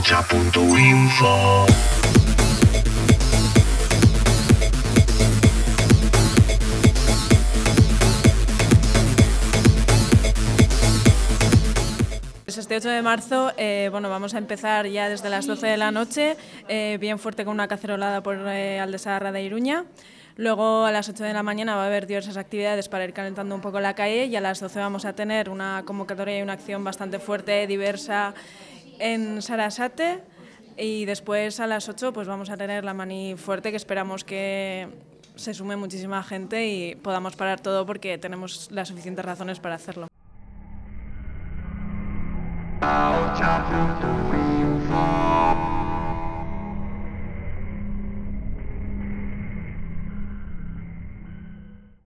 Ocha.info. Este 8 de marzo vamos a empezar ya desde las 12 de la noche, bien fuerte con una cacerolada por Aldesaharra de Iruña. Luego a las 8 de la mañana va a haber diversas actividades para ir calentando un poco la calle y a las 12 vamos a tener una convocatoria y una acción bastante fuerte, diversa en Sarasate. Y después a las 8 pues vamos a tener la mani fuerte, que esperamos que se sume muchísima gente y podamos parar todo porque tenemos las suficientes razones para hacerlo. Ocha.info.